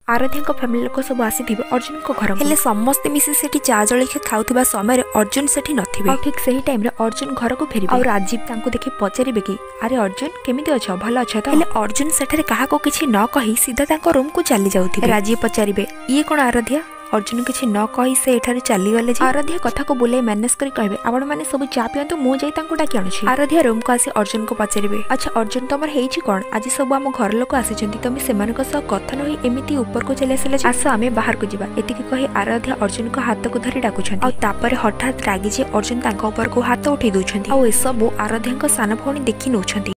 Aaradhya family लोक सब आसी अर्जुन को घर हेले समस्ते मिसी सेठी चा जलिखिया खाउथिबा समय अर्जुन सेठी नथिबे। ठीक सही टाइम रे अर्जुन घर को फेरिबे और राजीव तांको देखि पचारिबे कि अरे अर्जुन केमिति अछ भल अछ त। हेले अर्जुन सेठरे काहा को किछि न कहि सीधा तांको रूम को चली जाउथिबे। राजीव पचारिबे ये कोन आराध्या। अर्जुन किछि न कहि से एठारे चली गले। आराध्या कथा को बुले मैनेज करी कहबे आपण माने सब चा पियंतु मु जाई तांको डाकी आनुछि। आराध्या रूम को आसी अर्जुन को पचारिबे अच्छा अर्जुन तमर हेछि कोन आज सब हम घर लोक आसीचंती तमे सेमानक सह कथा नहि एमिति ऊपर को चले आसले आस आमे बाहर को जिबा एतिकी कहि आराध्या अर्जुन को हाथ को धरि डाकुछंती। आ तापर हठात रागी जे अर्जुन तांको ऊपर को हाथ उठै दोछंती। आ ए सब आराध्या को सान भौणी देखि नउछंती।